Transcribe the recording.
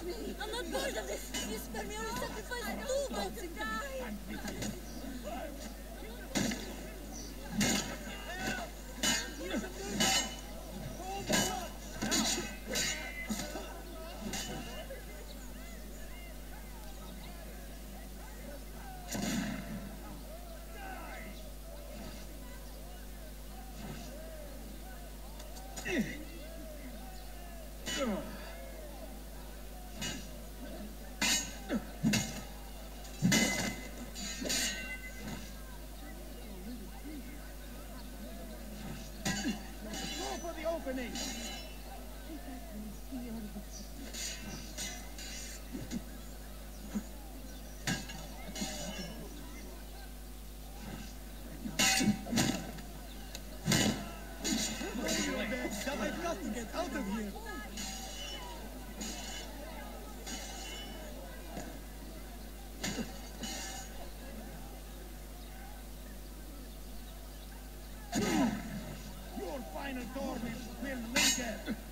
I'm not part of this. You spare me only sacrifice two goats in die. I've got to get out of here. Your final torment will linger.